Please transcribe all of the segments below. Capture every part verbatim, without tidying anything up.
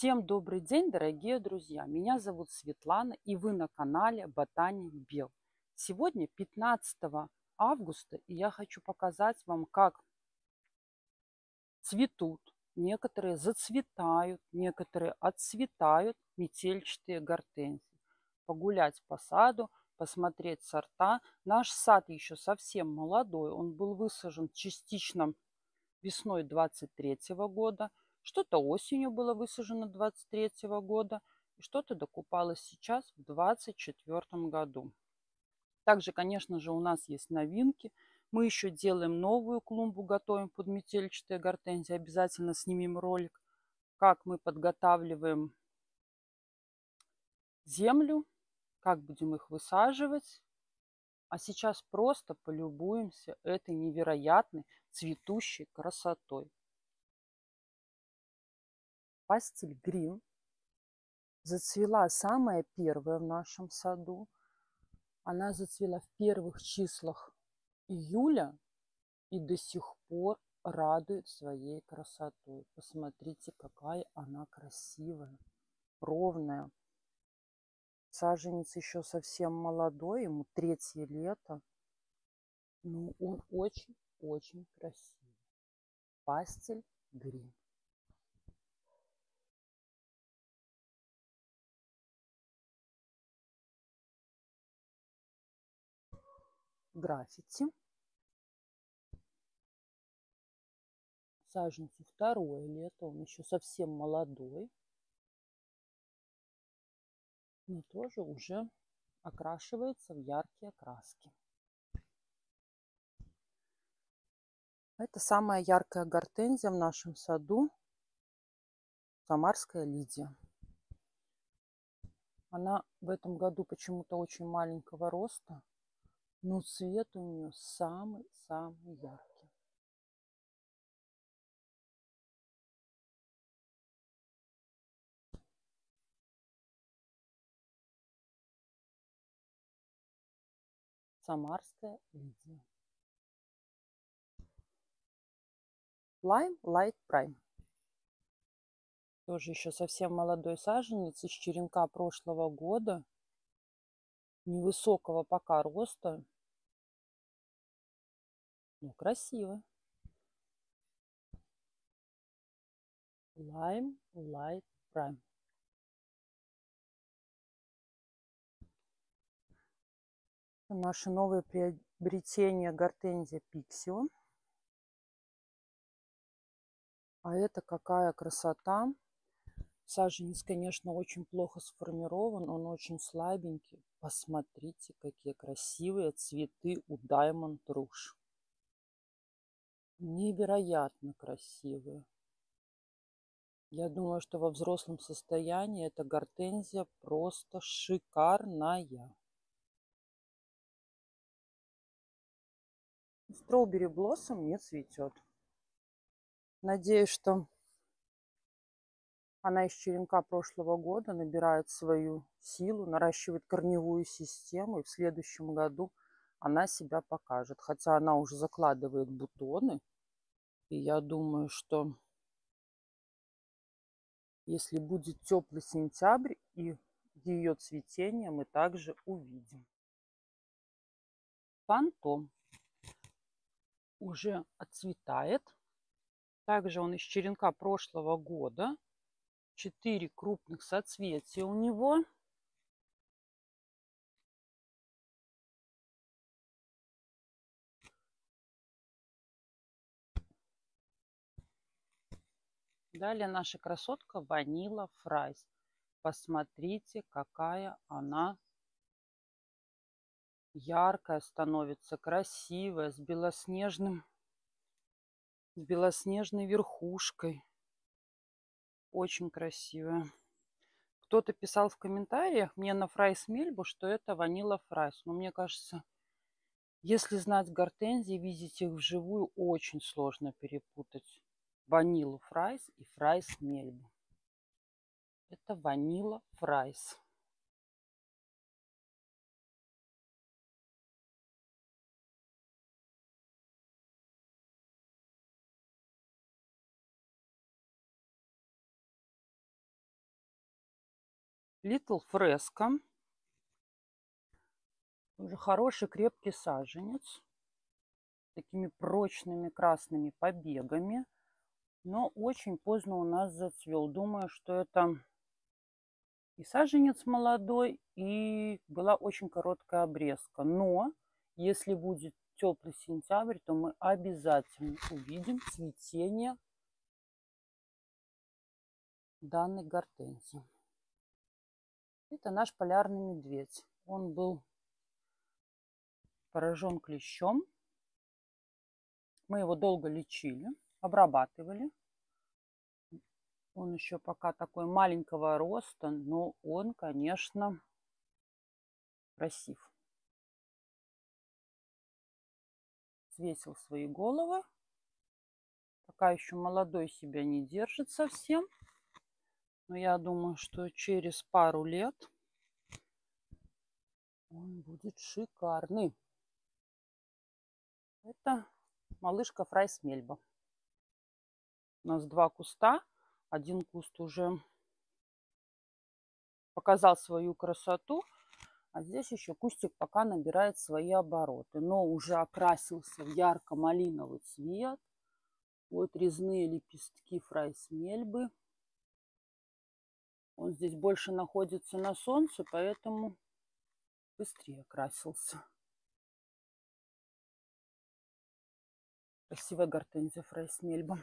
Всем добрый день, дорогие друзья! Меня зовут Светлана, и вы на канале Ботаник Бел. Сегодня пятнадцатое августа, и я хочу показать вам, как цветут, некоторые зацветают, некоторые отцветают метельчатые гортензии. Погулять по саду, посмотреть сорта. Наш сад еще совсем молодой, он был высажен частично весной двадцать третьего года. Что-то осенью было высажено двадцать третьего года, и что-то докупалось сейчас в двадцать четвёртом году. Также, конечно же, у нас есть новинки. Мы еще делаем новую клумбу, готовим под метельчатые гортензии. Обязательно снимем ролик, как мы подготавливаем землю, как будем их высаживать. А сейчас просто полюбуемся этой невероятной цветущей красотой. Пастель Грин зацвела самая первая в нашем саду. Она зацвела в первых числах июля и до сих пор радует своей красотой. Посмотрите, какая она красивая, ровная. Саженец еще совсем молодой, ему третье лето. Но он очень-очень красивый. Пастель Грин. Граффити. Саженцу второе лето, он еще совсем молодой, но тоже уже окрашивается в яркие краски. Это самая яркая гортензия в нашем саду, самарская Лидия. Она в этом году почему-то очень маленького роста, но цвет у нее самый-самый яркий. Самарская Лидия. Lime Light Prime. Тоже еще совсем молодой саженец из черенка прошлого года. Невысокого пока роста. Ну, красиво. Lime Light Prime. Наше новое приобретение гортензия Пиксио. А это какая красота. Саженец, конечно, очень плохо сформирован, он очень слабенький. Посмотрите, какие красивые цветы у Diamond Rouge. Невероятно красивые. Я думаю, что во взрослом состоянии эта гортензия просто шикарная. Strawberry Blossom не цветет. Надеюсь, что она из черенка прошлого года набирает свою силу, наращивает корневую систему, и в следующем году она себя покажет. Хотя она уже закладывает бутоны, и я думаю, что если будет теплый сентябрь, и ее цветение мы также увидим. Фантом уже отцветает. Также он из черенка прошлого года. Четыре крупных соцветия у него. Далее наша красотка Vanilla Fries. Посмотрите, какая она яркая становится, красивая, с белоснежным, с белоснежной верхушкой. Очень красивая. Кто-то писал в комментариях мне на Фрайс Мельбу, что это Vanilla Fries. Но мне кажется, если знать гортензии, видеть их вживую, очень сложно перепутать Vanilla Fries и Фрайс Мельбу. Это Vanilla Fries. Little Fresco. Уже хороший крепкий саженец. С такими прочными красными побегами. Но очень поздно у нас зацвел. Думаю, что это и саженец молодой, и была очень короткая обрезка. Но если будет теплый сентябрь, то мы обязательно увидим цветение данной гортензии. Это наш полярный медведь. Он был поражен клещом. Мы его долго лечили, обрабатывали. Он еще пока такой маленького роста, но он, конечно, красив. Свесил свои головы. Пока еще молодой себя не держит совсем. Но я думаю, что через пару лет он будет шикарный. Это малышка Фрайс-Мельба. У нас два куста. Один куст уже показал свою красоту. А здесь еще кустик пока набирает свои обороты. Но уже окрасился в ярко-малиновый цвет. Вот резные лепестки Фрайс-Мельбы. Он здесь больше находится на солнце, поэтому быстрее окрасился. Красивая гортензия Фрайс-Мельба.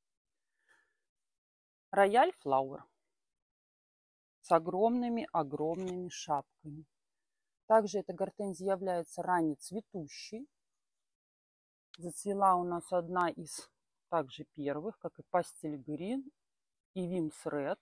Рояль Флауэр с огромными-огромными шапками. Также эта гортензия является раннецветущей. Зацвела у нас одна из также первых, как и Пастель Грин и Вимс Ред.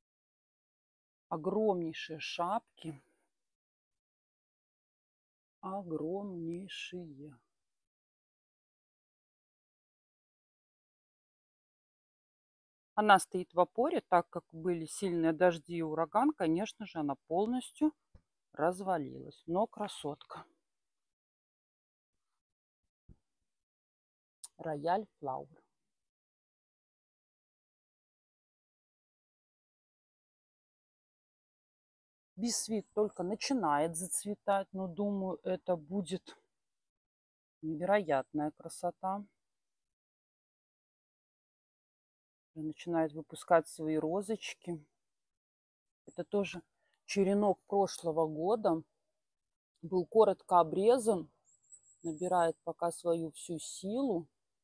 Огромнейшие шапки. Огромнейшие. Она стоит в опоре, так как были сильные дожди и ураган, конечно же, она полностью развалилась. Но красотка. Рояль Флауэр. Бисвит только начинает зацветать, но думаю, это будет невероятная красота. Начинает выпускать свои розочки. Это тоже черенок прошлого года. Был коротко обрезан. Набирает пока свою всю силу.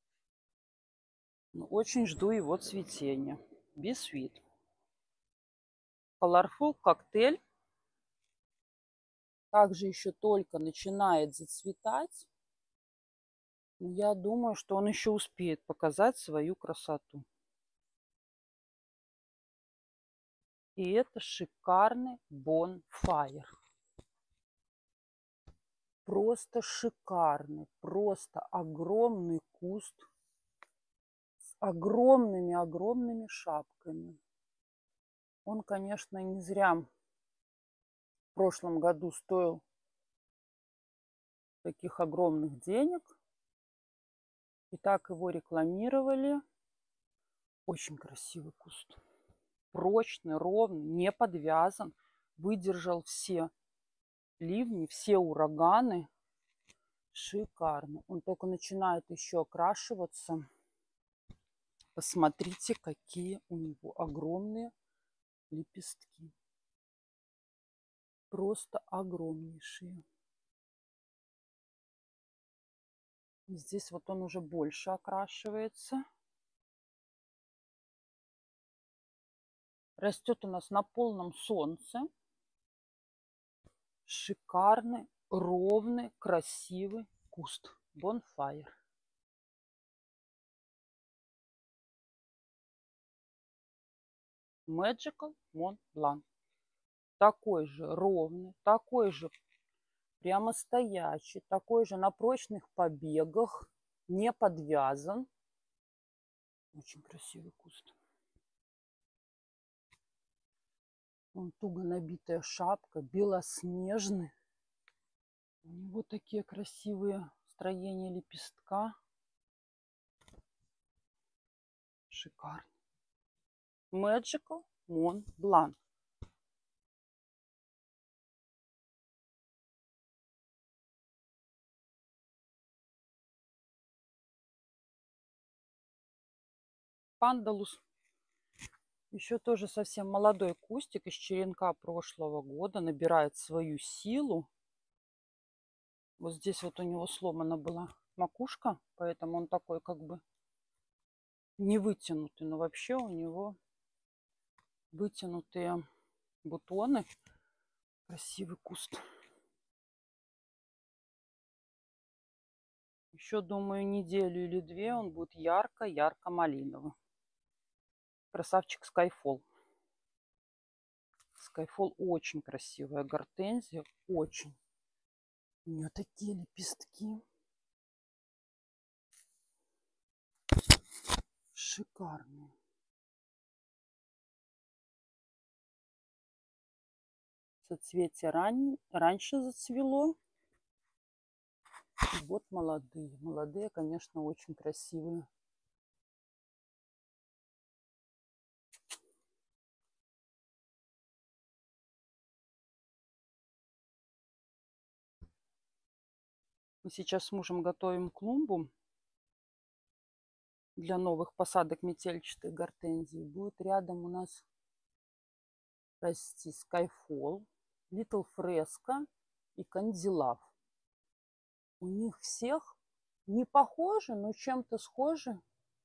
Но очень жду его цветения. Бисвит. Colorful коктейль. Также еще только начинает зацветать. Но я думаю, что он еще успеет показать свою красоту. И это шикарный Bonfire. Просто шикарный, просто огромный куст с огромными-огромными шапками. Он, конечно, не зря в прошлом году стоил таких огромных денег. И так его рекламировали. Очень красивый куст. Прочный, ровный, не подвязан. Выдержал все ливни, все ураганы. Шикарно. Он только начинает еще окрашиваться. Посмотрите, какие у него огромные лепестки. Просто огромнейшие. Здесь вот он уже больше окрашивается. Растет у нас на полном солнце. Шикарный, ровный, красивый куст Bonfire. Magical Mont Blanc. Такой же ровный, такой же прямо стоячий, такой же на прочных побегах, не подвязан. Очень красивый куст. Вон туго набитая шапка, белоснежный. У него такие красивые строения лепестка. Шикарно. Magical Mont Blanc. пандалус. Еще тоже совсем молодой кустик из черенка прошлого года. Набирает свою силу. Вот здесь вот у него сломана была макушка, поэтому он такой как бы не вытянутый. Но вообще у него вытянутые бутоны. Красивый куст. Еще, думаю, неделю или две он будет ярко-ярко-малиновый. Красавчик Skyfall. Skyfall очень красивая гортензия. Очень. У нее такие лепестки. Шикарные. Соцветие ран... раньше зацвело. И вот молодые. Молодые, конечно, очень красивые. Мы сейчас с мужем готовим клумбу для новых посадок метельчатой гортензии. Будет рядом у нас расти Skyfall, Little Fresco и Candylav. У них всех не похожи, но чем-то схожи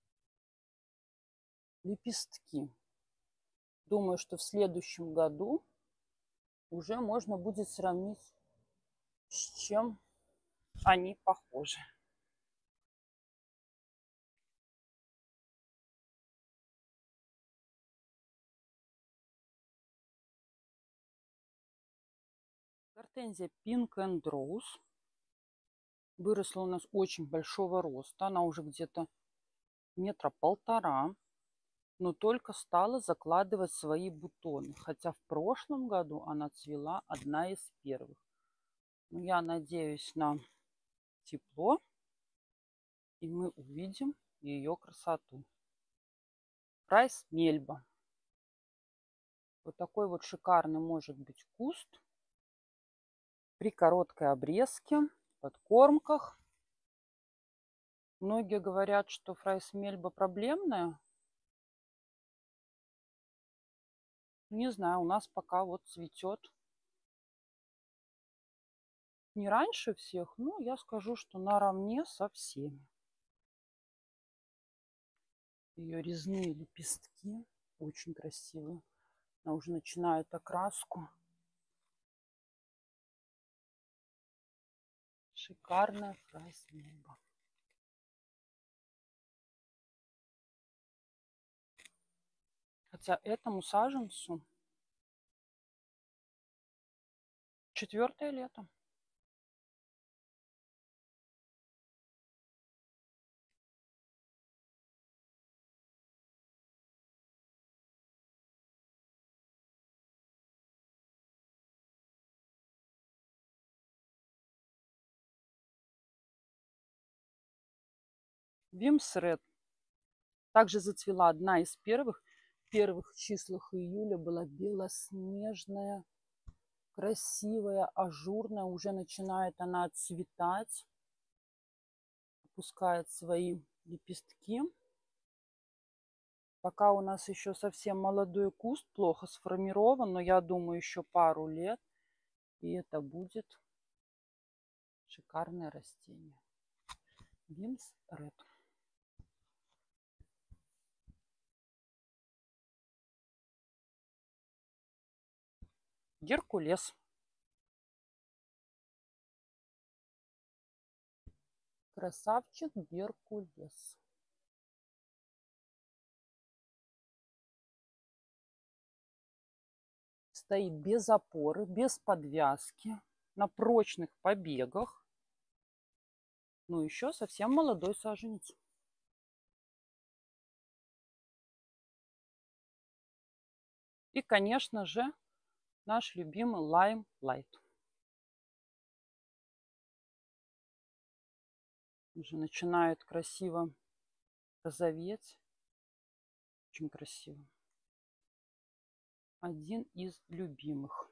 лепестки. Думаю, что в следующем году уже можно будет сравнить, с чем они похожи. Гортензия Pink and Rose выросла у нас очень большого роста. Она уже где-то метра полтора, но только стала закладывать свои бутоны. Хотя в прошлом году она цвела одна из первых. Но я надеюсь на тепло, и мы увидим ее красоту. Прайс Мельба. Вот такой вот шикарный может быть куст при короткой обрезке, подкормках. Многие говорят, что фрайс Мельба проблемная. Не знаю, у нас пока вот цветет не раньше всех, но я скажу, что наравне со всеми. Ее резные лепестки очень красивые. Она уже начинает окраску. Шикарная фрайс Мельба. Хотя этому саженцу четвертое лето. Вимс Ред. Также зацвела одна из первых. В первых числах июля была белоснежная, красивая, ажурная. Уже начинает она отцветать. Опускает свои лепестки. Пока у нас еще совсем молодой куст, плохо сформирован, но я думаю, еще пару лет, и это будет шикарное растение. Вимс Ред. Геркулес. Красавчик Геркулес. Стоит без опоры, без подвязки, на прочных побегах. Ну, еще совсем молодой саженец. И, конечно же, наш любимый Lime Light. Уже начинает красиво розоветь. Очень красиво. Один из любимых.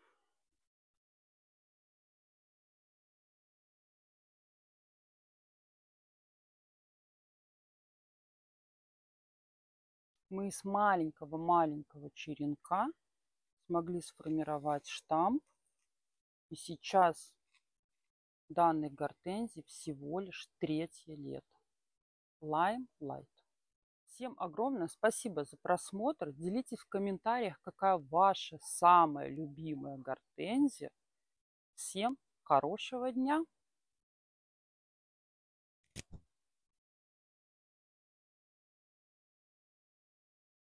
Мы из маленького-маленького черенка смогли сформировать штамм. И сейчас данной гортензии всего лишь третье лето. Limelight. Всем огромное спасибо за просмотр. Делитесь в комментариях, какая ваша самая любимая гортензия. Всем хорошего дня!